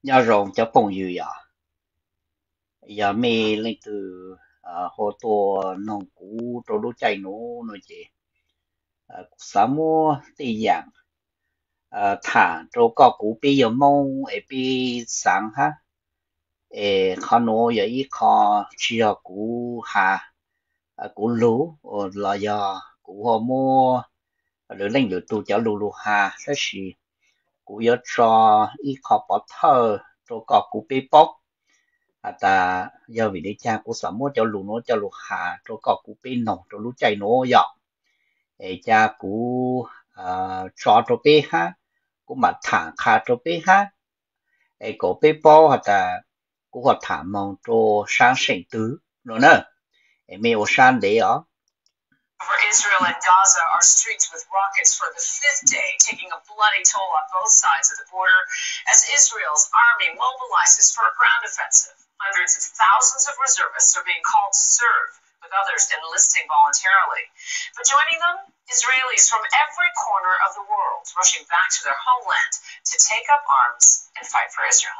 nhớ rồng cho phong yêu ya ya mê lên từ hồ tô nông cú trâu đu chạy nô nó chỉ sa mua tây giang thả trâu có cú bây giờ mông ở bây sáng ha khó nó giờ ít khó chia cú hà cú lú là giờ cú hồ mua rồi lên được tu cho lú lú hà đó là cú giờ cho ít khó bỏ thơ trâu có cú bây bóc ta giờ vì để cha của sắm mua cho lũ nó cho lũ hà cho cọ của bên nòng cho lũ chạy nó dọ để cha của cho bé ha của mặt thẳng khá cho bé ha để có bé bao hả ta của họ thả mong cho sáng sinh tứ rồi nè để mấy ô sáng đấy ó. Over Israel and Gaza are streaked with rockets for the fifth day, taking a bloody toll on both sides of the border as Israel's army mobilizes for a ground offensive. Hundreds of thousands of reservists are being called to serve, with others enlisting voluntarily. But joining them, Israelis from every corner of the world rushing back to their homeland to take up arms and fight for Israel.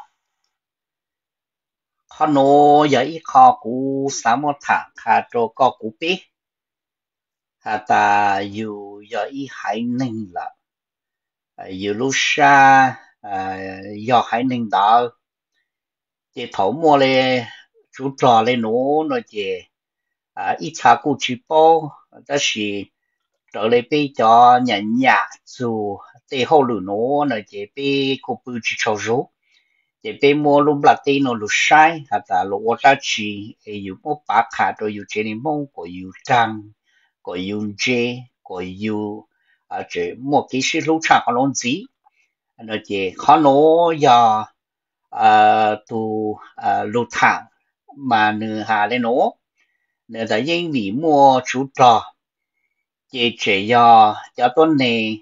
Họ nói vậy họ cũng sắm một thằng khá cho có cũng biết ta dù giờ ý hải ninh là dù lúc xa do hải ninh đó chỉ thấu mua lên chú trò lên nó chỉ ít cha cụ chỉ bao đó là trở lại bây cho nhà nhà dù để hậu lửa nó chỉ bị cụ bự chỉ cho rú chỉ bị mua luôn là tiền nó lúc sai ta lúc ta chỉ yêu mua bạc khá rồi yêu trên mông có yêu trang có yêu dê có yêu chỉ một cái sự lúc chẳng có lòng gì nó chỉ khó nói giờ tu lúc thẳng mà nửa hà lên nó nửa tại vì vì mua chú trò chỉ cho tôi này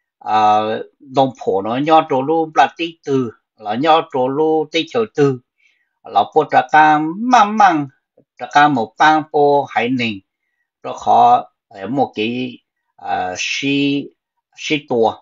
đồng phố nó nhau trổ lu là tí từ là nhau trổ lu tí chờ từ là bộ trà ca mang mang trà ca một bang bộ hải ninh rồi họ một cái sĩ sĩ tua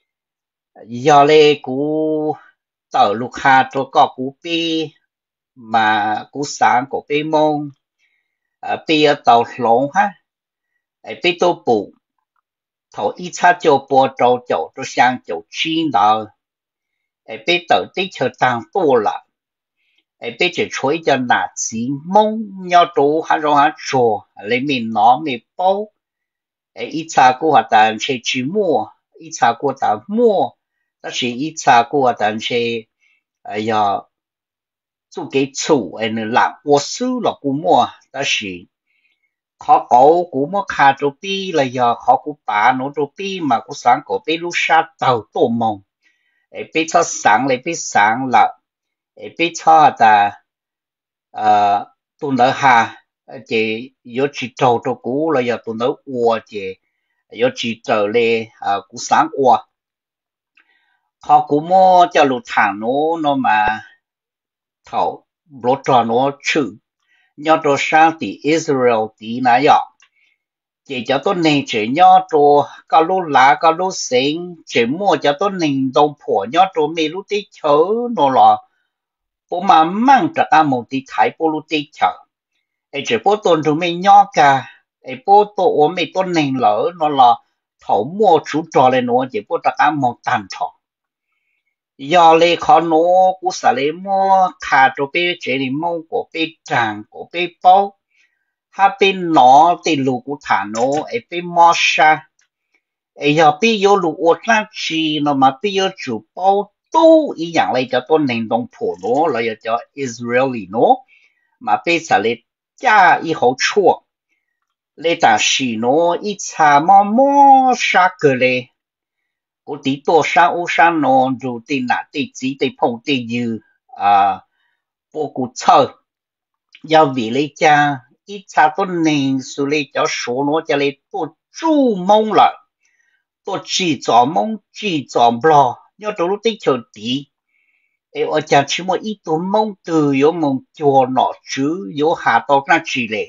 giờ này cú tàu lục hà cho có cú pi mà cú sáng của pi mông pi ở tàu lông ha pi tô bù thầu ít cha cho bộ trâu chậu cho sang chậu chín đó pi tàu tí chờ tăng to là pi chỉ chuối cho nà chỉ mông nhau trâu hắn rồi hắn chùa lấy mình nó mình bao ít cha của họ ta sẽ chỉ mua ít cha của ta mua đó là ít cha của ta sẽ ya做给厝en làm我输了古么但是เขา古么卡着比了呀เขา古把侬着比嘛古上个比路沙到多梦比他上来比上了比他的都能哈这有去走着古了呀都能我这有去走嘞古上我เขา古么叫路长侬嘛头罗着侬去nhớ đồ sang thì Israel thì nãy giờ chỉ cho tôi nên chỉ nhớ đồ cả lô lá cả lô sinh chỉ mua cho tôi nên đồng phổ nhớ đồ mấy lúc đi chơi nó là bố mà mang cho ta một tí thái bố lúc đi chơi ấy chỉ bố tôi tụi mình nhớ cả ấy bố tôi ôm mấy tôi nên lỡ nó là thấu mua chú trò lên nó chỉ bố ta một tàn thọ giờ lấy khó nó cũng sẽ lấy mua khá cho bé chế đi mua của bé tràng của bé bao ha bên nó thì lũ của thả nó ấy bên mua sa ấy giờ bé yêu lũ ở trang trí nó mà bé yêu chủ bao tu ý dạng lấy cho tôi nền đồng phổ nó là cho Israeli nó mà bé sẽ lấy cha ý hậu chua lấy ta xì nó ý cha mà mua sa cơ lấy cô tí tổ sang ô sang nó rồi tí nã tí chỉ tí phong tí như bộ cụ thơ giao vì lấy cha ít cha tôi nên xử lý cho số nó cho lấy tôi chú mong là tôi chỉ cho bò nhớ tôi lúc tí chờ tí ở cha chỉ một ít tôi mong từ yếu mong cho nó chứ yếu hạ tao ra chỉ lệ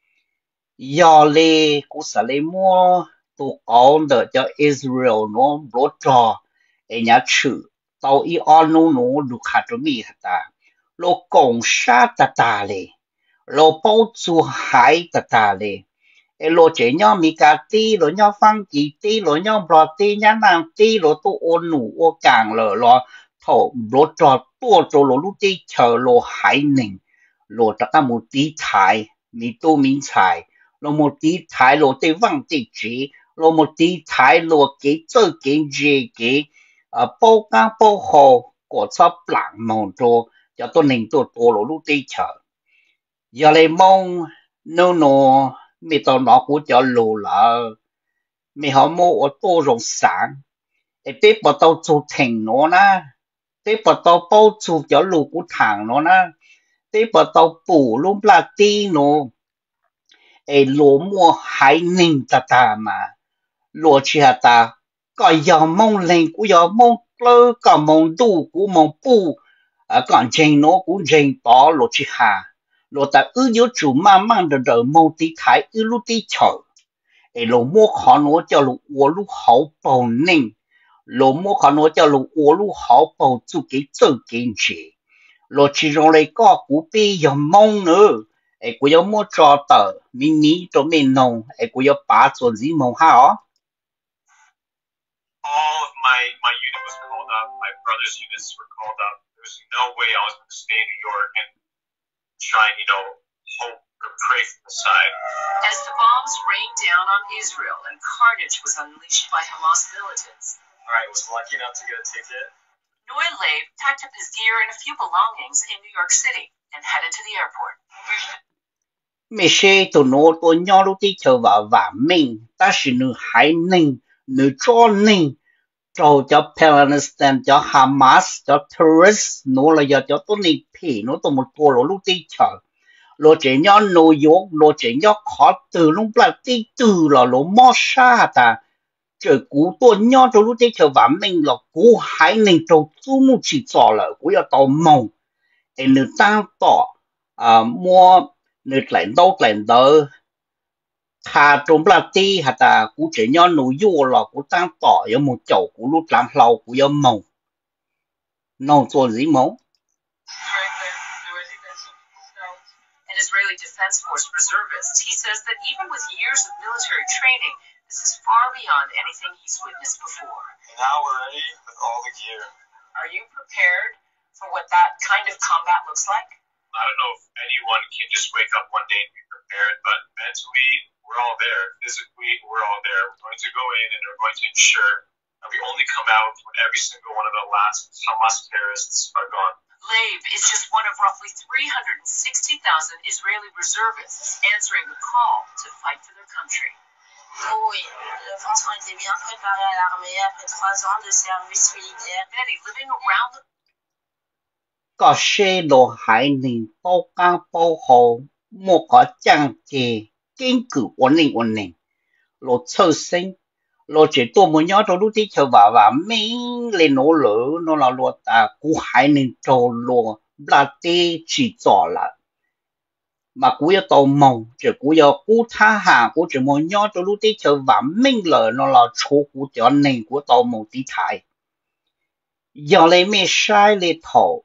giờ lệ cũng sẽ lấy mua tụ con đỡ cho Israel nó bố trò ở nhà chữ tàu y on nó lục hạt cho mi hạt ta lô công sát ta lệ lô bao chu hải ta lệ lô chế nhau mi cả tí lô nhau phăng kỳ tí lô nhau bọt tí nhá nàng tí lô tu ôn nụ ô càng lô thổ lô trò tua trò lô lúc tí chờ lô hải nình lô tất cả một tí thái mi tu minh thái lô một tí thái lô tí văng tí chỉ lô một tí thái lô kế chơi kế dê kế bao cá bao hồ của sắp lặng mong trô cho tôi nình tôi lô lúc tí chờ giờ lại mong nó mi tao nó cũng cho lù là mi họ mua ở tô rồng sáng để biết bắt tao chụp thành nó na biết bắt tao bao chụp cho lù cũng thẳng nó na biết bắt tao bù luôn là tí nó lúa mua hải ninh ta mà lúa chỉ ta có giờ mong lên cũng giờ mong lơ có mong đủ cũng mong bù còn trên nó cũng trên bỏ lúa chỉ hà lúa ta yếu chủ mà mang được mong tí thái lúc tí chờ lúa mua khó nó cho lúa lúa hậu bầu ninh lúa mua khó nó cho lúa lúa hậu bầu chú cái tự kiến trị lúa chỉ trong này có cú bi giờ mong nữa cú giờ mua cho tờ mini cho mình nông cú giờ bán cho gì mong hả all of my unit was called up. My brother's units were called up. There was no way I was going to stay in New York and try and, hope or pray for the side. As the bombs rained down on Israel and carnage was unleashed by Hamas militants. All right, was lucky enough to get a ticket. Noy Leib packed up his gear and a few belongings in New York City and headed to the airport. Mình sẽ tụi nó tụi nhau lúc đi chờ vào mình, ta chỉ nữ hải ninh, nữ cho ninh, cho Palestine, cho Hamas, cho terrorist, nó là giờ cho tụi này phê, nó tụi một cô lúc đi chờ, lúc chế nhau New York, lúc chế nhau khó từ lúc là đi từ là lúc mất xa ta, trời cú tụi nhau cho lúc đi chờ vào mình là cú hải ninh cho chú mu chỉ cho là cú要到梦，nữ tăng tỏ, mua nữ lãnh đạo thà trong là ti hả ta cú chỉ nhau nội dung là cú tăng tỏ有một chỗ cú lúc làm lâu cú有mong nông做gì mong An Israeli Defense Force reservist, he says that even with years of military training, this is far beyond anything he's witnessed before. Now we're ready with all the gear. Are you prepared for what that kind of combat looks like? I don't know if anyone can just wake up one day and be prepared, but mentally, we're all there. Physically, we're all there. We're going to go in and we're going to ensure that we only come out when every single one of the last Hamas terrorists are gone. Leib is just one of roughly 360,000 Israeli reservists answering the call to fight for their country. Oui, le Français était bien préparé à l'armée après 3 ans de service militaire. Many living around the có xe đồ hải ninh bao cá bao hồ mua có trang chế kiên cử ổn định lô sơ sinh lô chỉ tôi muốn nhớ trong lúc đi chờ và mình lên nỗ lực nó là lô ta cú hải ninh trâu lô là tê chỉ rõ là mà cú yêu tàu mong chỉ cú yêu cú tha hàng cú chỉ muốn nhớ trong lúc đi chờ và mình là nó là chỗ cú cho nên cú tàu mong đi thái giờ lấy mình sai lấy thầu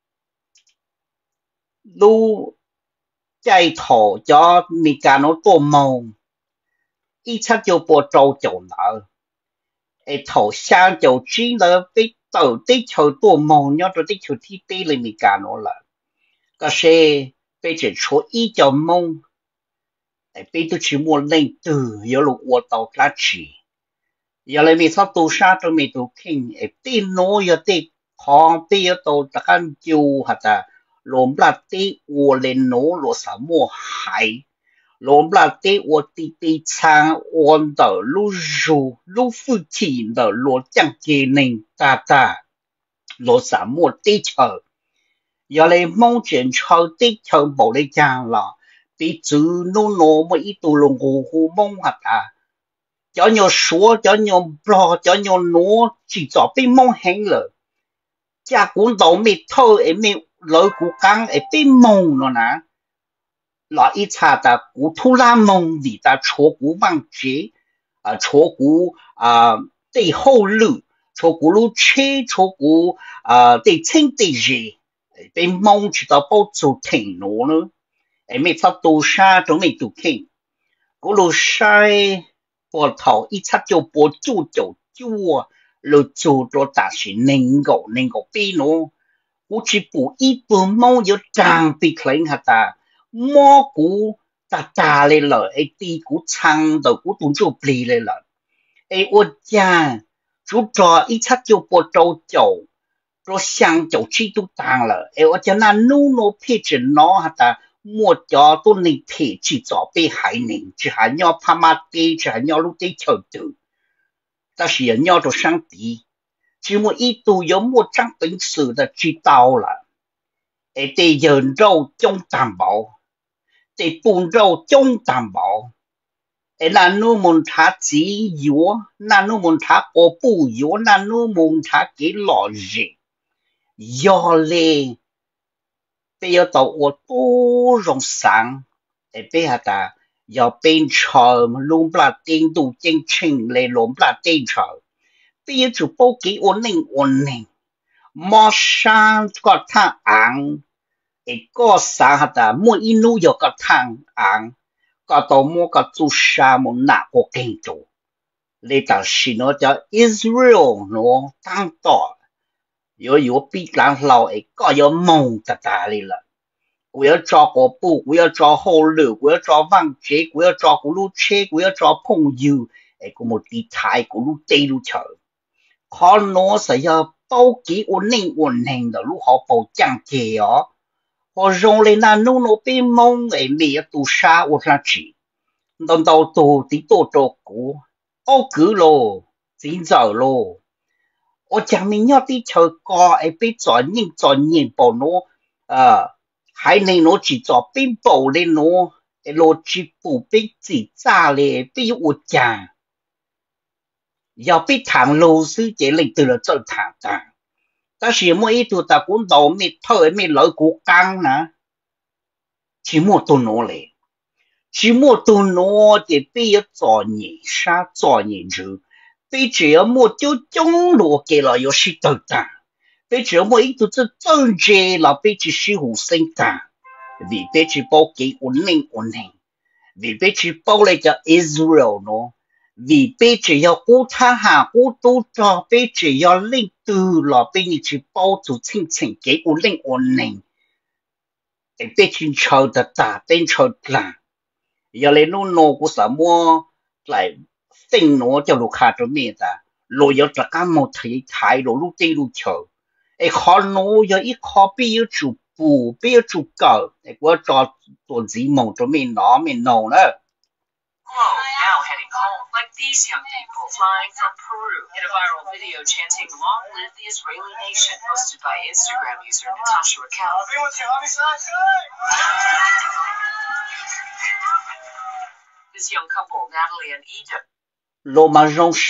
lu chạy thổ cho mi cả nó tô mông ít chắc cho bộ trâu chỗ nợ thổ sang chỗ chỉ là cái tàu tích châu tô mông nhớ cho tích châu thi tê lên mi cả nó là cái xe bây giờ chỗ ít cho mông bây tôi chỉ muốn lên từ yếu lục ô tàu cá chỉ giờ lại mi sao tu sa cho mi tu kinh tin nó yếu tê khó bây giờ tàu ta can chiu hả ta lốm là tê ô lên nổ lỗ sa mua hải lốm là tê ô tê chang ôn đờ lu ru lu phu chỉ đờ lỗ chẳng kê nên ta lỗ sa mua tê chờ giờ lại mong chuyện chờ tê chờ bảo lấy chàng là bị chữ nó mà ít tu lông hồ mong hạt cho nhau số cho nhau blo cho nhau nó chỉ cho bị mong hẹn rồi cha cũng đâu mi thơ em mi lời của căng em bị mong nó nè là ít cha ta cũng thu la mong vì ta chỗ của bằng chế chỗ của tây hậu lự cho cú lu chế cho cú để清để gì bên mong chỉ tao bao chủ thỉnh nó nữa em mới phát tu sa trong mình tu kinh cú lu sai bỏ thầu ít chắc cho bỏ chủ chua lu chủ cho ta chỉ nên gạo bi nó cú chỉ bỏ ít bữa mong yêu trang bị khởi hạt ta mua cú ta lên lời ấy đi cú chăng đầu cú tuôn cho bì lên lời ấy ô cha chú trò ít chắc cho bộ trâu chậu rồi sang chậu chi tu tàng là ấy ô cha na nu nô phê chân nó hả ta mua cho tôi nên phê chỉ cho bị hại nên chỉ hại nhau pha ma tê chỉ hại nhau lúc tê chờ tử ta chỉ hại nhau rồi sang tí chỉ một ít tu giống một trang tính sự là chỉ tao là ấy tê giờ râu trong tàm bảo tê bùn râu trong tàm bảo là nu muốn thả chỉ yếu, là nu muốn thả có bù yếu, là nu muốn thả cái lọ gì, do lệ, bây giờ tàu ô tô rong sáng, bây giờ ta, giờ bên chờ luôn là tiền đủ chân chính lệ luôn là tiền chờ, bây giờ chụp bao cái ổn định, mà sáng có thang ăn, có sáng hả ta, mỗi inu giờ có thang ăn. Có tàu mua có chú sa một nạ của kinh chủ. Lê ta xin nó cho Israel nó tăng tỏ. Yếu bị lãng lâu ấy có yếu mong ta lì là. Cô yếu cho có bù, cô yếu cho hồ lửa, cô yếu cho vang chế, cô yếu cho cô lưu chế, cô yếu cho phong dư. Ấy có một tí thái cô lưu tê lưu chờ. Khó nó sẽ do bao ký ổn định đó lúc họ bảo chẳng chế đó. Họ rong lên là nô nô bê mong ấy mẹ tu sa ổn ra chỉ. Đồng đầu tù tí tổ trô cú ô cứ lô dính dở lô ô chẳng mình nhớ tí chờ có ấy bế cho nhìn bảo nó hai này nó chỉ cho bế bảo lên nó ấy lô chỉ bù bế chỉ ra lệ bế ô chàng giờ bế thẳng lô sư chế lịch từ là chân thẳng ta ta chỉ mỗi ít tù ta cũng đầu mẹ thơ mẹ lợi cố căng nè chỉ một tù nó lệ chỉ một tu nó thì bây giờ cho nhị chứ bây giờ một chỗ chống lúa cái là有事等等bây giờ một ít tu政治là bây giờ是胡生等vì bây giờ bao cái ổn định vì bây giờ bao lại cho Israel nó vì bây giờ要顾他下顾都做bây giờ要领导了bây giờ bao住清cái ổn định bây giờ chờ的大变chờ啦giờ lên nó cũng sợ mua lại sinh nó cho lục khá cho mẹ ta rồi giờ tất cả một thấy thái rồi lúc tây lúc chờ ấy khó nó giờ ít khó bây giờ chụp bù bây giờ chụp cờ ấy qua cho tuần gì mong cho mẹ nó nữa Now heading home, like these young people flying from Peru in a viral video chanting "Long live the Israeli nation," posted by Instagram user Natasha Raquel. This young couple, Natalie and Eden. Lô mà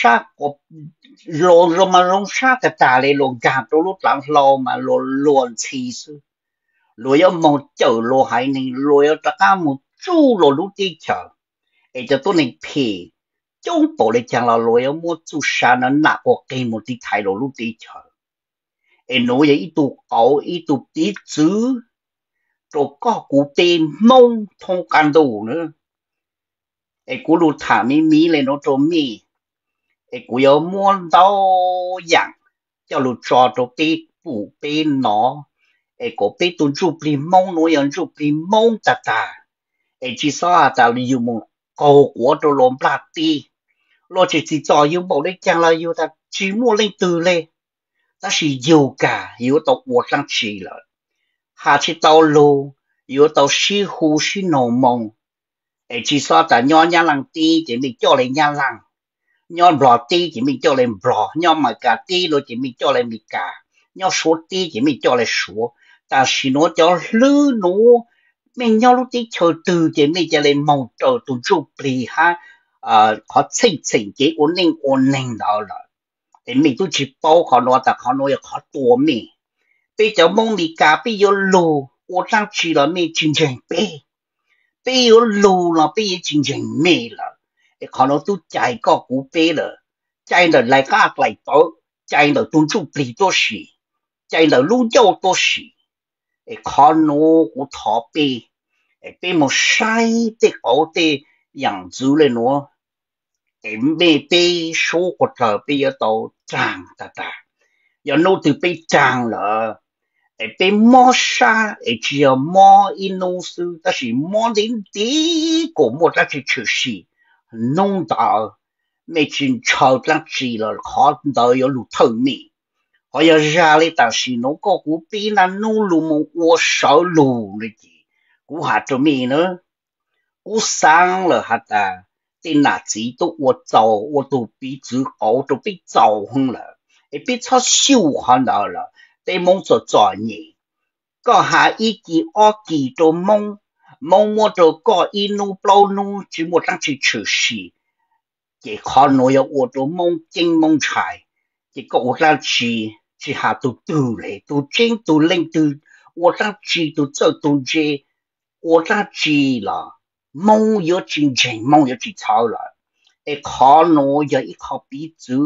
rong sa cái ta lên lô gạt đôi lúc làm lô mà lô luồn chi sư lô yếu mong chờ lô hải này lô yếu tất cả một chú lô lúc đi chờ ấy cho tôi nên phê trong bộ này chẳng là lô yếu một chú sa nó nạp của cây một tí thái lô lúc đi chờ ấy nói ít tụ cậu ít tụ tí chứ rồi có cụ tên mong thông can đủ nữa ấy cú lụt thả mi lên nó trộm mi ấy cú yếu muốn đau dạng cho lụt trò cho bê bù bê nó ấy có bê tuần chụp đi mong nó yếu chụp đi mong ta ấy chỉ sao ta li yêu một cầu của đồ lốm bạc đi lo chỉ cho yêu bộ đấy chẳng là yêu ta chỉ mua lên từ lên ta chỉ yêu cả yêu tàu của sang chỉ là hà chỉ tàu lô yêu tàu xí hú xí nổ mông ấy chỉ sao ta nhỏ nhà lăng ti chỉ mình cho lên nhà lăng nhỏ bò ti chỉ mình cho lên bò nhỏ mà cả ti rồi chỉ mình cho lên mình cả nhỏ số ti chỉ mình cho lên số ta chỉ nó cho lư nó mình nhau lúc đi chờ từ chỉ mình cho lên mong chờ tụi chụp đi ha có chỉnh cái ổn định đó là để mình tôi chỉ bao họ nói ta họ nói họ tua mình bây giờ mong mình cả bây giờ lù我上去了没真正bây giờ lù là bây giờ真正没了可能都chạy có cú bê了chạy了lại cả lại tổ chạy đầu tuân chủ bị多时chạy đầu lúc giao多时khó nó của thọ bê bê một sai để có để养猪lên nó bê bê số của thờ bê ở đầu tràng ta giờ nó từ bê tràng là bê mò sa chỉ là mò inu sư ta chỉ mò đến tí của một ta chỉ chữ sĩ nông đạo mấy chuyện chào lăng chỉ là khó đợi有路透明họ giờ ra lấy ta chỉ nó có cú bê là nô lù một ô sáu lù này gì cú hạt cho mình nữa cú sang là hạt ta tên là chỉ都我走我都比只高都比早很了比超秀很了被蒙做专业ก็หาอีกีออกีตัวมงมัวตัวก็อีนูเปล่านูจิมัวตั้งชื่อชื่อเกี่ยขอนอยอวดตัวมงจริงมงชายเกี่ยก็อวดตั้งชื่อหาตัวเลยตัวจริงตัวเล่งตัวอวดตั้งชื่อตัวเจ้าตัวเจอวดตั้งชื่อละมง有จริงจริงมง有จิต操了ขอนอยอีข้อปีจู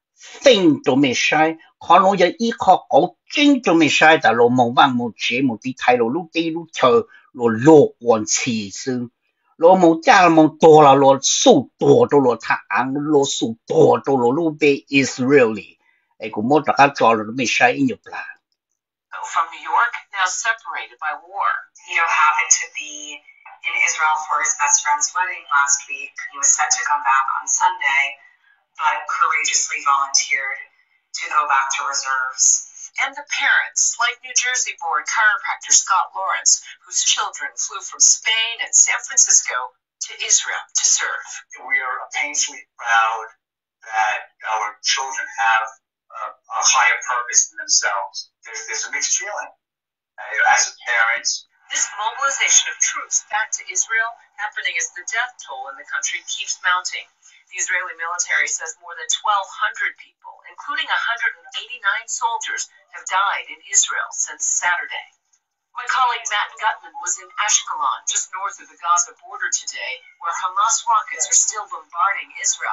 fin都没晒，可能有一颗好精都没晒，但罗梦万梦节目的太罗路地路头罗乐观其身，罗梦家梦多了罗数多都罗他昂罗数多都罗路被 Israeli， 个么大家做了都没晒应有不啦。 From New York, now separated by war. Ito happened to be in Israel for his best friend's wedding last week. He was set to come back on Sunday, but courageously volunteered to go back to reserves. And the parents, like New Jersey-born chiropractor Scott Lawrence, whose children flew from Spain and San Francisco to Israel to serve. We are painfully proud that our children have a higher purpose than themselves. There's a mixed feeling. As a parent, this mobilization of troops back to Israel happening as the death toll in the country keeps mounting. The Israeli military says more than 1,200 people, including 189 soldiers, have died in Israel since Saturday. My colleague Matt Gutman was in Ashkelon, just north of the Gaza border today, where Hamas rockets are still bombarding Israel.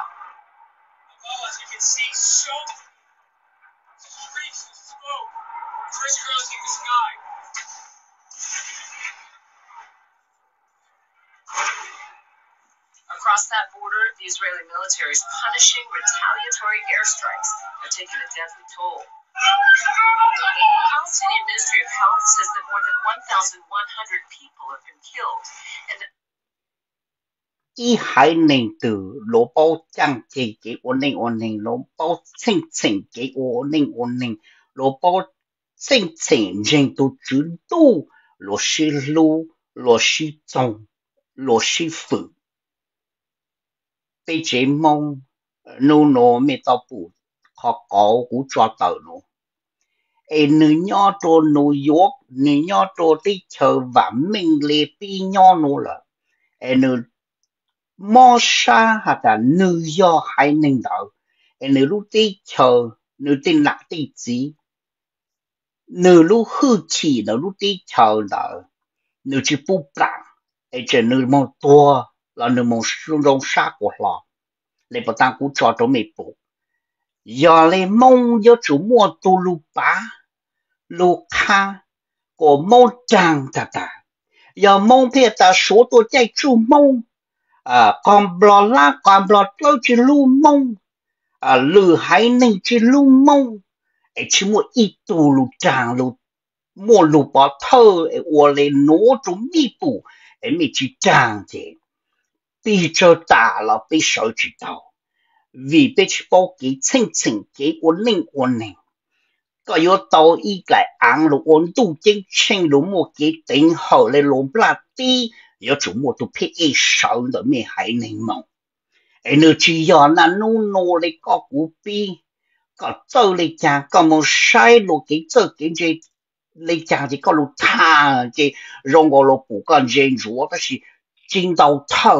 As you can see, streaks of smoke crisscrossing the sky. Across that border, the Israeli military is punishing retaliatory airstrikes have taken a deadly toll. The Palestinian Ministry of Health says that more than 1,100 people have been killed. And ý hải nền từ lỗ bao trang kỳ cái ổn định lỗ bao chỉnh cái ổn định lỗ bao chỉnh人都知道lỗ是路lỗ是种lỗ是福被这梦nó没到不họ có cú cho tàu nó nữ nhỏ cho New York nữ nhỏ cho đi chờ và mình lệ pi nhỏ nó là nữ mò sa hay là nữ do hay nên đạo nữ lúc đi chờ nữ tin lạc đi gì nữ lúc hư chỉ nữ lúc đi chờ đạo nữ chỉ bu bảng chỉ nữ mong to là nữ mong rong sa của họ lấy bắt tăng cú cho mấy bộ giờ lấy mong giờ chủ mua tu lu ba lu kha của mong chàng ta giờ mong phía ta số tôi chạy chủ mong còn bò la còn bò tôi chỉ lu mong lừa hay nên chỉ lu mong chỉ mua ít tu lu chàng lu mua lu bỏ thơ ở lên nó chúng đi phụ mình chỉ chàng thế bây giờ ta là bây giờ chỉ đạo vì bây giờ bao cái chính cái ổn định có yếu tố ý cái ăn lục ổn độ chính chính lục một cái tính hậu lên lục là đi yếu chủ một tụ phê sợ đó mới hay nên mong nếu chỉ do là nô lấy có cú pi có châu lấy chàng có một sai lục cái châu cái gì lấy chàng chỉ có lục tha cái rong có lục bù con gen rúa đó là chính đạo thơ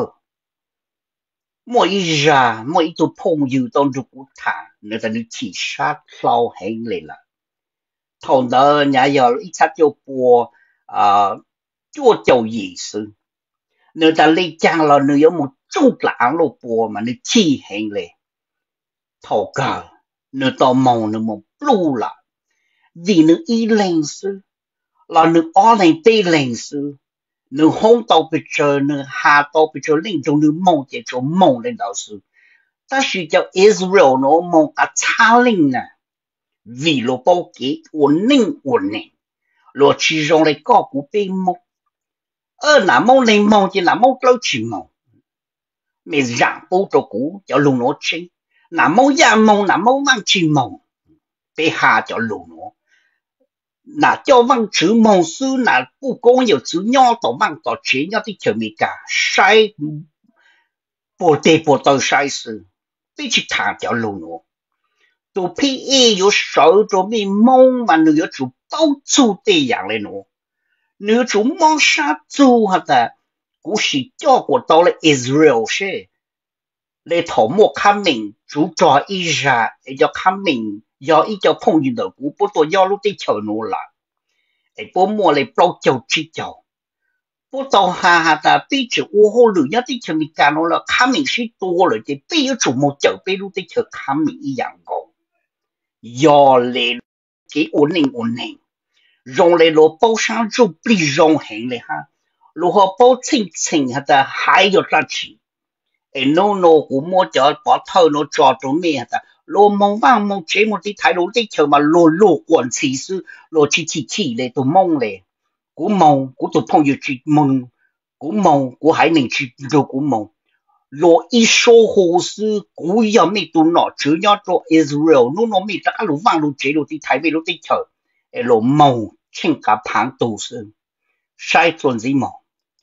mỗi ra mỗi tụ phong yêu tôn tụ bù thà người ta đi chỉ sát lâu hành lên là thằng đó nhà giờ ít sát cho bùa chúa châu gì sự người ta lấy chàng là người có một chút lãng lục bùa mà người chỉ hành lên thầu cờ nữa tao mong nữa một blue là vì nữa y lên sư là nữa ở lên tây lên sư nữa hông tao bị chờ nữa hạ tao bị chờ lên trong nữa mong chỉ cho mong lên đạo sư ta sử cho Israel nó mong cả cha linh nè vì lo bao kỹ ổn định lo chỉ dùng lại có của bên mong là mong lên mong chỉ là mong lâu chỉ mong mẹ rằng bố cho cũ cho luôn nó chính là mong mang chỉ mong bé hà cho luôn nó là cho văn chữ mong sư là不公有chữ nho tổ mang tổ chế nhau thì chờ mi cả sai bộ tờ sai sự bị chỉ thả cho luôn nó tụ PE 有手着咪蒙嘛，你要做包租这样的喏，你要做蒙啥租哈的，古时叫过到了 Israel 是，你头莫看明，主抓一下，要看明，要一叫碰见的古不多要路的桥路啦，不莫来包叫只叫。不到下下的，比起我好女一啲橋你干我啦，看明是多了的，比要做冇就比路的橋看明一樣講。要嚟幾穩定，用嚟攞包上就不用行咧哈，如何包清下的還要得起，我摸就把頭攞抓到咩的，攞夢夢這麼啲睇到啲球嘛，攞滾次數，攞次嚟到夢咧，估到朋友去夢，估還能去做估夢。lo iso hosu kuya mi tu no chunya to Israel no no mi ta lu wang lu che lu ti thai mi lu ti chơ e lo mo chen ka phang tu su sai chun zi mo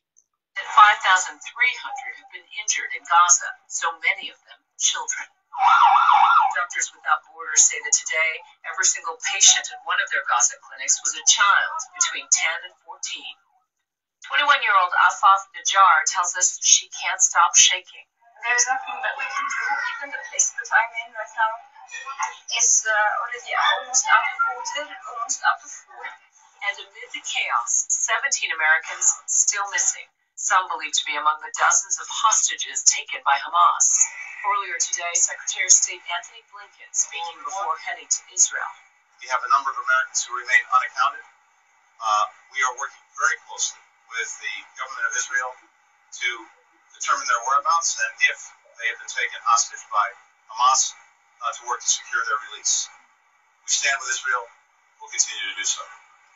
5,300 have been injured in Gaza, so many of them children. Doctors Without Borders say that today, every single patient at one of their Gaza clinics was a child between 10 and 14. 21-year-old Afaf Najjar tells us she can't stop shaking. There's nothing that we can do. Even the place that I'm in right now is already almost out of water, almost out of food. And amid the chaos, 17 Americans still missing, some believed to be among the dozens of hostages taken by Hamas. Earlier today, Secretary of State Anthony Blinken speaking before heading to Israel. We have a number of Americans who remain unaccounted. We are working very closely with the government of Israel to determine their whereabouts and if they have been taken hostage by Hamas to work to secure their release. We stand with Israel. We'll continue to do so.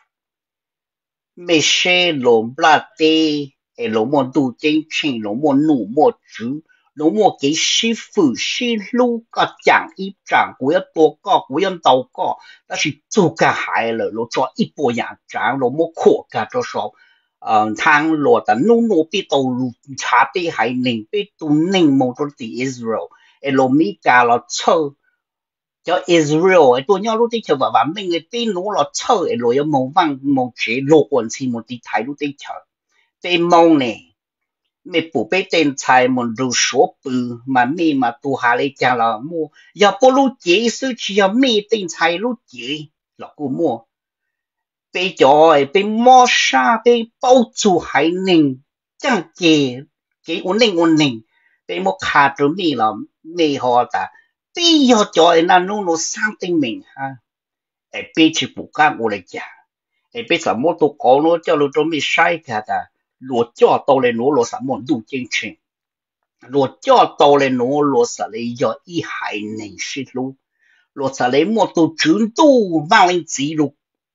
Mẹ xe lộn bla tê, lộn mò đủ chân chân, lộn mò nụ mò chú, lộn mò cái sư phụ sư lưu có chẳng ít chẳng, của yếu tố có, của yếu tàu có, đó là chủ cả hai là lộn cho ít bộ dạng chẳng, lộn mò khổ cả cho số. Thang lụa ta nô bị tàu trả bị hải ninh bị tụ ninh mong cho đi Israel lô mỹ cả là chơ cho Israel tôi nhớ lúc đi chờ và mình cái tin nó là chơ lô yêu mong vang mong chế lô quần si một tí thái lúc đi chờ tên mong nè mẹ bố bé tên trái một đồ số bự mà mẹ mà tu hà lấy chả là mua giờ bố lúc chế sư chỉ là mẹ tên trái lúc chế là cô mua bây giờ bây mua sa bây bao chu hải ninh chẳng kể cái ổn định bây mua khá cho mi là mi họ ta bây giờ cho nó sang tên mình ha bây chỉ bù cá của lại chả bây giờ mua đồ có nó cho mi sai cả ta lúa cho tàu lên nó sao muốn đủ chân chính lúa cho tàu lên nó sao lấy giờ y hải ninh xí lúa sao lấy mua đồ trứng tu vang lên gì lúa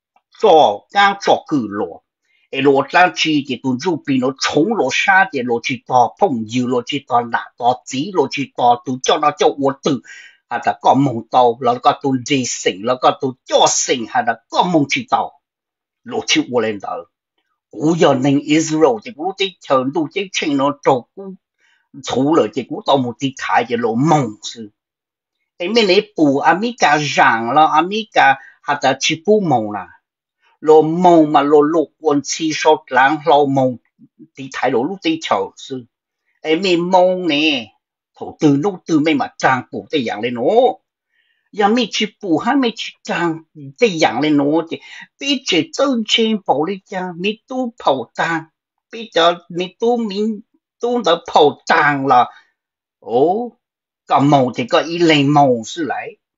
cho cử lúa lúa trang trí thì tụi rùa bị nó chống lúa sa thì lúa chỉ to phong dư lúa chỉ to nạ to chỉ lúa chỉ to tụi cho nó cho uất tử hay là có mông tàu là có tụi gì sinh là có tụi cho sinh hay là có mông chỉ tàu lúa chỉ uất lên đó cú giờ nên Israel thì cú tí chờ đủ chỉ chuyện nó trâu cú thủ lợi thì cú tàu một tí thái thì lúa mông sư mình lấy bù America rằng là America hay là chỉ bù mông là lô mông mà lô quân chi số lãng lô mông thì thái lô lúc tí chầu sư mình mông nè thủ từ lúc từ mình mà trang bù tây dạng lên nó giờ mình chỉ bù hay mình chỉ trang tây dạng lên nó thì bây giờ đơn trên bảo lý cha mình tu phẩu tàng bây giờ mình tu đã phẩu tàng là cả màu thì có ý lên màu sư lại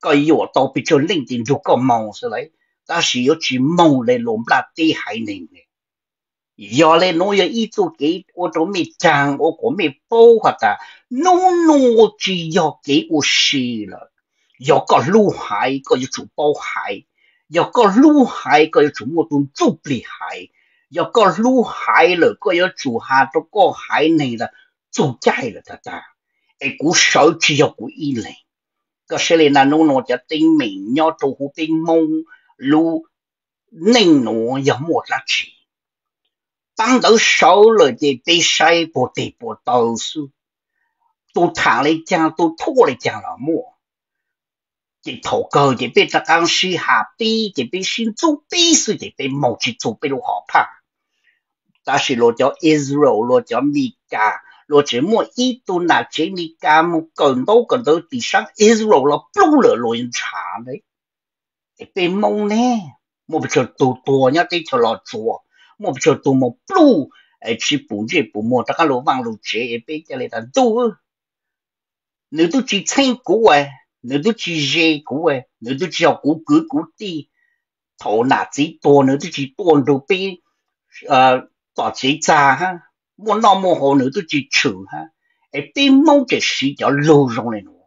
個要到比較零點就個夢出來，但是要去夢嚟攞不地海寧嘅，要嚟攞要一做給我都未講，我個未報法的，攞只要給我死了，要個陸海個要做包海，要個陸海個要做我都做不厲害，要個陸海了個要做下都個海寧了，做ใจ了得得，誒股手只要股一零。ก็เชลินาโนโนจะติงหมิงยอตูหูติงมงลูนิ่งหนูอย่าหมดละชีตั้งแต่เช้าเลยจะไปใช้ปวดตีปวดตัวสู้ตัวทางเลยจังตัวทั่วเลยจังละมั่วจะถกเกอจะไปตะกังชีหาปีจะไปชินจูปีสุจะไปมองจิจูไปรู้หอผ้าแต่是เราจะอิสราเอลเราจะมีกา我只么一度拿这里干么更多地上一直落了不了落人查嘞，被蒙呢，我不知道多呀得条老做，我不知道多么不，去补这补么，大家老忘路这被家里的多，你都去称股你都去热股你都去要股地，头拿最多你都去多都被大几扎哈。我那么好你都去求哈，被某个事叫漏上来喏，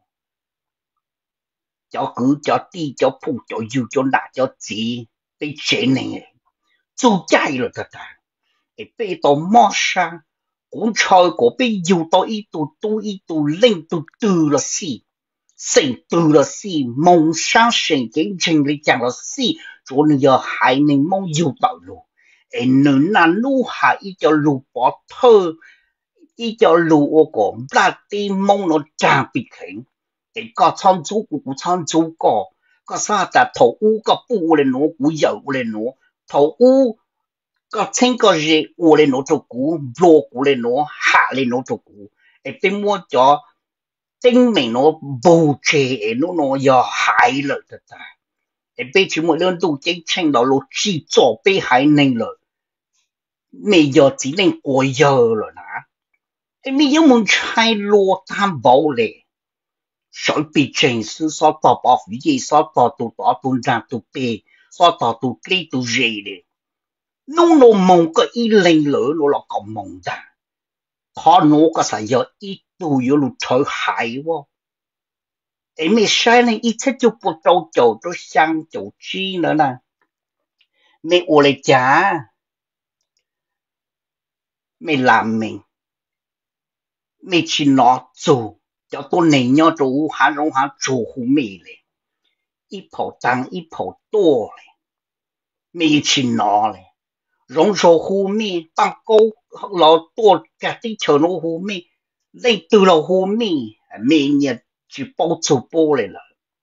叫狗叫地叫铺叫油叫辣叫鸡，被这呢做假了的的，被到马上，我超过被油到一度多一度零度多了死，生多了死，梦想神经经历讲了死，做你要还能梦油到路。能那路下一條路波頭，一條路我講不地夢我站別傾，個倉租個倉租個沙達頭烏個布嚟攞股油嚟攞，頭烏個清個熱我嚟攞做股，落股嚟攞下嚟攞做股，邊麼咗證明我冇借攞要害了的的。被全部人都經稱到路制作被害能了，沒有只能過油了呢。沒有門差落擔保嘞，所以正是所到保護業所到都到都讓都被所到都給都熱嘞，弄了夢個一零了攞了個夢的，他攞個是要一度有路出海喎。沒晒呢，一切就不走走都想走去了呢。沒我來講，沒難明，沒去哪做，叫多人要做還容還做好咩嘞？一跑當一跑多嘞，沒去哪嘞？容做好咩？當高老多家啲條路好咩？你到了好咩？咩嘢？去包做包来了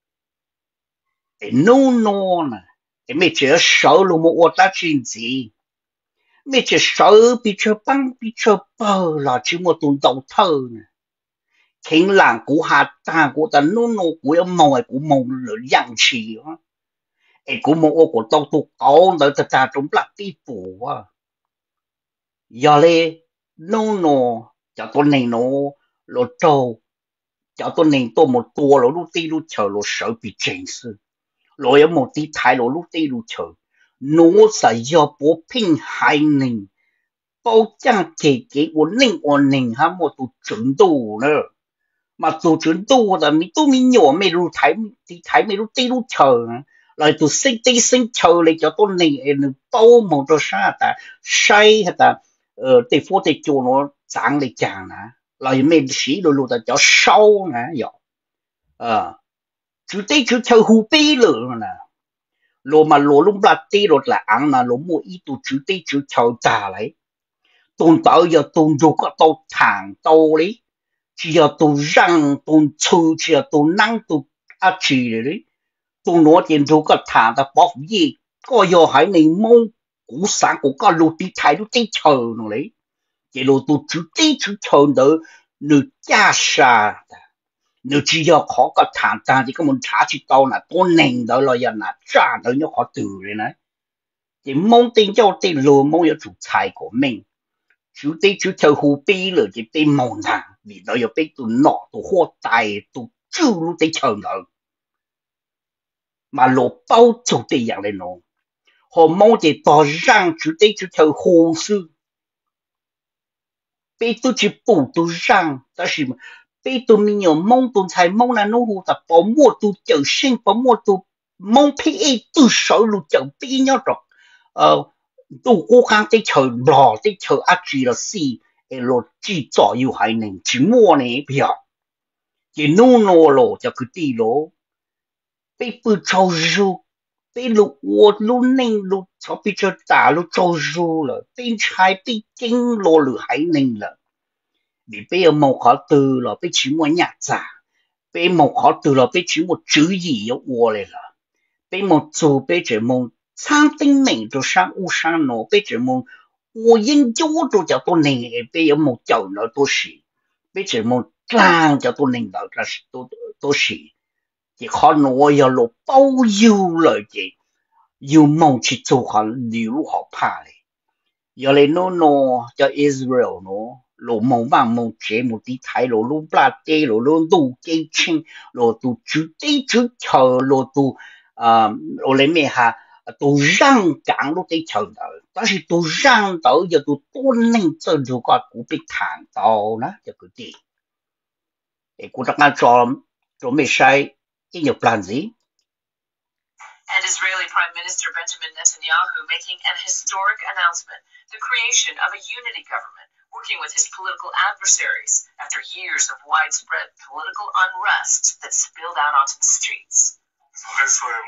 ，no 呢？没这手了么？我打经济，没这手比这帮比这包了，就我都到头呢。听人股下打股的 no 股要毛股毛了氧气啊！股毛我到都高了，这大中不地步啊！要嘞 no 叫多内 no 落周。叫ตัวหนึ่งตัวหมดตัวเราลูกตีลูกเฉยเราเสือปีเจนส์เรายังหมดที่ไทยเราลูกตีลูกเฉยโน้ตใส่ยาปูพิงไฮหนึ่งปูจ้างเก๋วันหนึ่งฮะหมดตัวจุนตูเนอะมาตัวจุนตูแต่มีตัวมีหน่อไม่รู้ไทยที่ไทยไม่รู้ตีลูกเฉยเลยตัวซิงตีซิงเฉยเลย叫ตัวหนึ่งปูหมดตัวชาแต่ใช่แต่ตีฟัวตีโจโน่จางเลยจางนะlại mình sĩ đồ ta cho sâu nè giờ chú tây chú theo hú bê lửa nè lô mà lô lúc là tê lô là ăn là lô mua ít tụ chú tây chú theo trả lại tôn tạo giờ tôn dù có tàu thẳng tàu đấy chỉ giờ tụ răng tôn chư chỉ giờ tụ năng tụ á chỉ đấy tôn nó tiền dù có thẳng ta bỏ gì có giờ hãy nên mong cú sáng của có lô tí thái lô tây chờ nó đấy cái lô tụ chú tây chú chờ đỡ nữ gia sa nữ chỉ có khó có thản ta thì có muốn trả chỉ tao là con nền đó là là trả đó nó khó từ đấy này thì mong tin cho tin lừa mong yêu chủ tài của mình chú tây chú theo hù bi rồi thì tây mong thằng vì đó yêu biết tụ nọ tụ hoa tài tụ chư lúc tây chờ nữa mà lộ bao chủ tịch dạng lên nó họ mong để tỏ rằng chủ tịch chủ theo hồ sư bây tôi chỉ bù tôi rằng ta chỉ bây tôi mình nhiều mong tôi thấy mong là nó hồ ta bỏ mua tôi chờ sinh bỏ mua tôi mong thấy tôi sợ luôn chờ bây nhau rồi tôi cố gắng để chờ bỏ để chờ ác gì là gì rồi chỉ cho yêu hay nên chỉ mua này bây giờ chỉ nô rồi cho cứ đi rồi bây bữa trâu ru bây lúc lúc nên lúc cho bây giờ đã lúc trâu ru rồi bây trái bây kinh rồi hay nên là vì bây giờ một khó từ là bây chỉ muốn nhặt ra bây một khó từ là bây chỉ một chữ gì yếu ua này là bây một chủ bây chỉ một sang tinh mình cho sang u sang nó bây chỉ một我研究都叫做能，bây giờ một chậu nó都是，bây chỉ một trang叫做能到这是都是，chỉ khó nói要落包邮来嘅，要梦去做下流好怕嘞，要嚟no叫 Israel no。罗蒙万蒙节目的台罗鲁布拉地罗罗路基清罗都主地主条罗都罗里面哈都让讲罗地条的，但是都让到就都多能这如果古被谈到呢就个地，诶，古当俺做没晒，应有 plan Z。 And Israeli Prime Minister Benjamin Netanyahu making an historic announcement, the creation of a unity government, working with his political adversaries after years of widespread political unrest that spilled out onto the streets. אזרחי ישראל,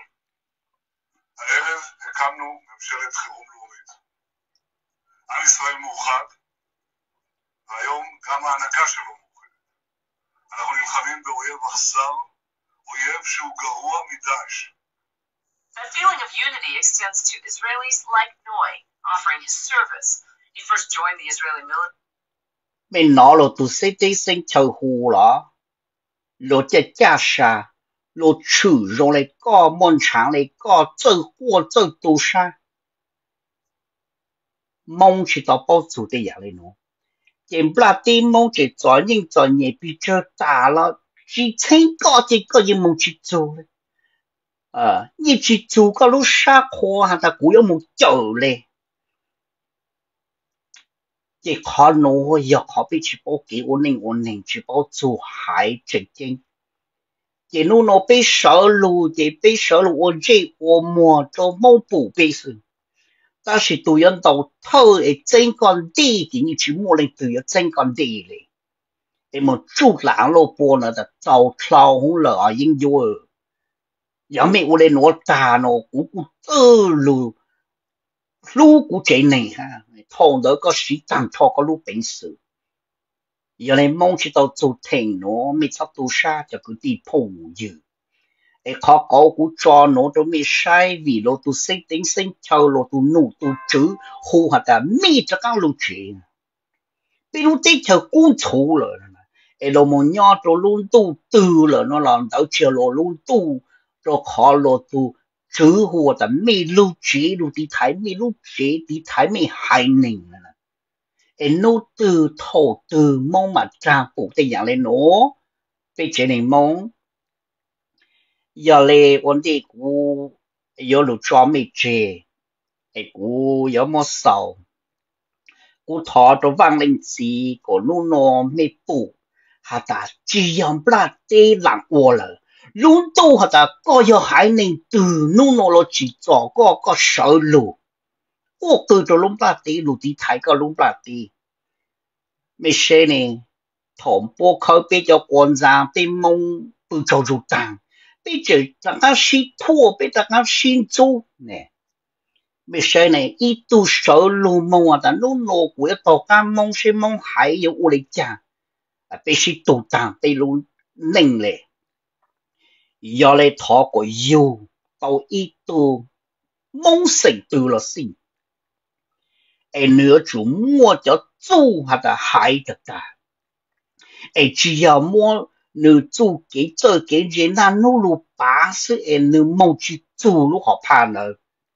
הערב הקמנו ממשלת חירום לאומית. עם ישראל מאוחד, והיום גם ההנהגה שלו מאוחדת. אנחנו נלחמים באויב אכזר, אויב שהוא גרוע מדאעש. That feeling of unity extends to Israelis like Noy, offering his service. He first joined the Israeli military. Mình nói là tụi sẽ đi sinh châu hồ là, rồi chơi gia sa, rồi chữ rồi lại có môn sáng lại có chơi hoa chơi tu sa, mong chỉ tao bao chủ đề vậy nó, trên bát đi mong chỉ cho những cho nhẹ bị chơi ta là chỉ có gì mong chỉ做嘞，你只做个路啥花还他古有目走嘞。chỉ khó nói giờ khó bị chỉ bảo kỹ ổn định chỉ bảo chủ hại trần chính chỉ nó bị sợ lù chỉ bị sợ lù ổn chế ổn mùa cho mong bù bị sự ta chỉ tụi anh đầu thơ để chân con đi thì như chỉ mua lên tụi anh chân con điเลยđể mà chút lãng lô bò nó đã giàu thao không lỡ yên vô giờ mẹ ổn lên nó ta nó cũng tơ lù lúc của trẻ này ha thằng đó có sĩ tăng thọ có lúc bệnh sự giờ này mong chỉ tao做thành nó mới sắp tu sa cho cứ đi phù dự để khó có của cho nó cho mới sai vì nó tu sinh tính sinh châu nó tu nụ tu chữ hù hạt đã mi cho các lúc chuyện bị lúc tích theo cuốn chủ rồi để nó một nhau cho luôn tu từ rồi nó làm đỡ chiều nó luôn tu cho khó nó tu chữ hù hạt mi lưu trí lưu đi thái mi lưu trí đi thái mi hại mình em nó từ thổ từ mong mà trang phục thì dạng lên nó bây giờ này mong giờ lên vấn đề của giờ lúc cho mình chơi cái của giờ mà sầu của thọ cho vang lên gì của nó mới bù hà ta chỉ làm bát tê làm qua rồi luôn tu hà ta có giờ hại nên từ nó chỉ cho có sợ lù ô từ cho lúng bát tê lù đi thái có lúng bát tê mấy xe này thổm bố khởi bây giờ quan giang bây mong bự cho rụt tăng bây giờ ta ngã xin thua bây ta ngã xin chú nè mấy xe này ít tu sợ lù mong à ta nó của tàu ca mong sẽ mong hại yêu u lịch cha bây xin tu tăng bây luôn nâng lệ giờ lại thọ của yêu tàu ít tu mong sinh từ là sinh em nữa chủ mua cho chú hay là hại được ta em chỉ要mua nữ chủ cái chơi cái gì na nó lu bá sự em nữ mong chỉ chủ lu họ怕nữa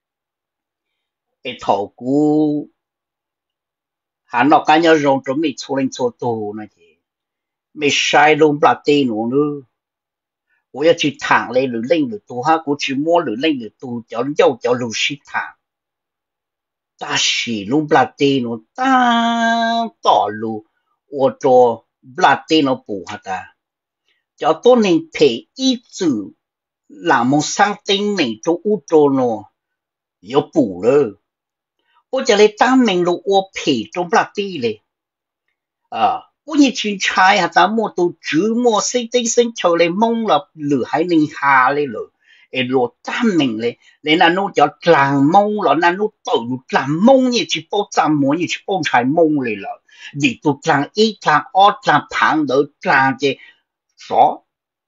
em thầu cú hắn nó cá nhau rong chuẩn bị cho lên cho tù này thì mày sai luôn bả tê nữa 我要去谈嘞，路领路多哈，我去摸路领路多，叫路西谈。但是路不拉地路大道路，我做不拉地路不哈的，叫多人陪一组，那么上顶人做乌做咯，要补了。我叫你当明路我陪做不拉地嘞，我以前猜下咱么都周末四地生出来懵了，路还能下来了。落当明嘞，你那侬叫蓝懵了，那侬到路蓝懵也去包咱么也去包菜懵来了，你都蓝一蓝二蓝胖头蓝的啥？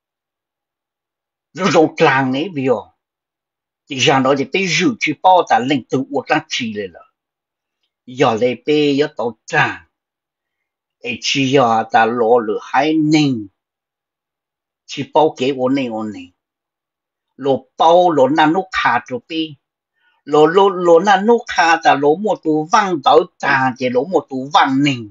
这种蓝的没有，就像那就被肉去包咱领都我蓝起来了，要来被要到站，只要咱落了还能去包给我那我能。lo bao lo na no kha cho pe lo na no kha ta lo mo tu vang dao ta je lo mo tu vang ning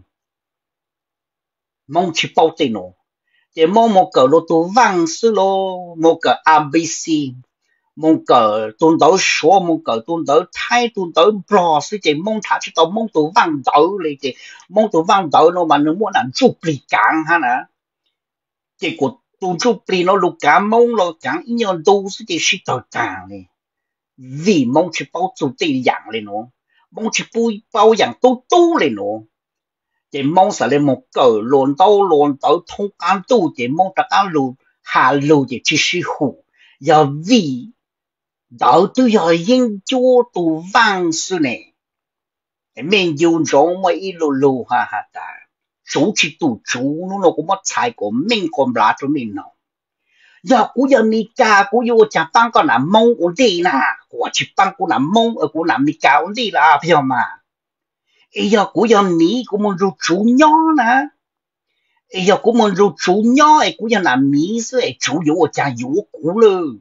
mong chi bao te no je mo ka lo tu vang su lo mo ka abc mong ka tun dao shuo mong ka tun dao thai tun dao bro su je mong tha chi tao mong tu vang dao le je mong tu vang dao no mà nó muốn làm chụp lì cang ha na je ko tu chụp lì nó lục cả mong lo cang in yon đâu su je shi tao tang le vì mong chỉ bao chủ tây dạng lên nó mong chỉ bao dạng tu lên nó chỉ mong sẽ lên một cỡ lồn tàu thông can tu chỉ mong tất cả lù hà lù chỉ sư hủ giờ vì đạo tu giờ yên chúa tu vang sư này mình dùng giống mấy lù ha ha ta chú chỉ tu chú nó cũng mất sai của mình còn lá cho mình nào giờ cú giờ mi ca cú yo chả tăng con là mông ổn đi nè, của chỉ tăng cú là mông ở cú là mi ca ổn đi là phải không mà? Giờ cú giờ mi cú muốn rút chú nhỏ nè, giờ cú muốn rút chú nhỏ, cú giờ là mi sẽ chú yo chả yo cú luôn,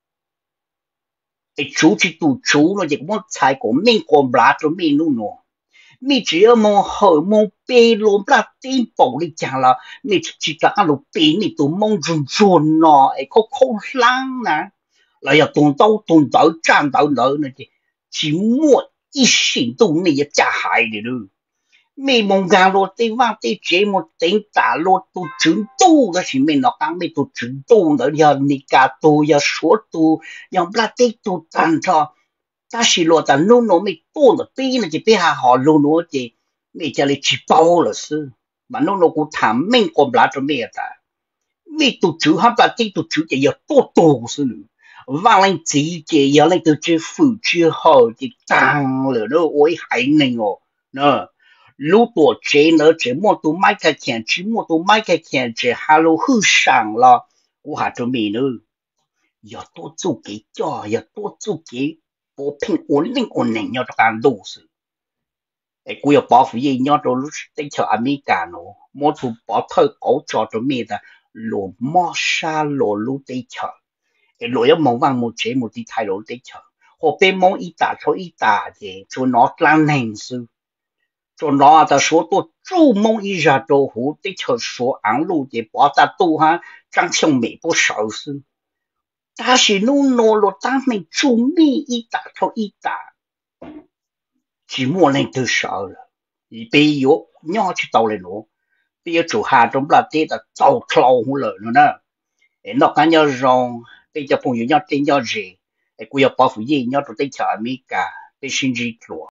chú chỉ tu chú nó chỉ muốn xài của mình còn lá cho mình luôn nè. Mi chỉ mong hỏi mong bê lô bạc tin bảo đi chẳng là mi chỉ cả cái lô bê mi tụ mong run nó không lăng nè là giờ tuần tới trang tới nữa chỉ muốn一心都你也加害的了mi mong gang lô tê vang tê chế một tính tả lô tụ chứng tu đó chỉ mình nó càng mi tụ chứng tu nữa giờ mi cả tu giờ số tu giờ bạc tê tu tan cho ta chỉ lo ta nô mi tu nó tí nó chỉ biết họ lô nó chỉ mi chỉ là chỉ bao là sư mà nô cũng thảm mình còn lá cho mi ta mi tu chú hắn ta tí tu chú chỉ giờ tu sư nữa vang lên chỉ giờ lên từ chỉ phụ chỉ họ chỉ tăng rồi nó ôi hay này ngô nè lúc tuổi trẻ nữa chỉ mua tu mai cái钱只mua tu mai cái钱只hello hư sang了我还准备呢要多做给叫要多做给我拼ổn định nhau cho càng đủ sự, cú yêu bảo vệ nhau cho lúc tới chờ America nó, mỗi thứ bảo thời cổ cho mình là lỗ mò sa lỗ lúc tới chờ, lỗ yêu mong vang một chế một tí thay lỗ tới chờ, họ bên mong ít ta thì cho nó lan hành sự, cho nó ta số tôi chú mong ít ra đồ hú tới chờ số ăn lũ thì bảo ta tu ha, trang trong mỹ不少事。但是侬拿了咱们做米一大头一大，只莫能多少了。一边有鸟去到了喏，边做下种不拉地的糟klau了呢。那干要让被叫朋友鸟真要热，故要保护野鸟做对条米噶，被甚至做。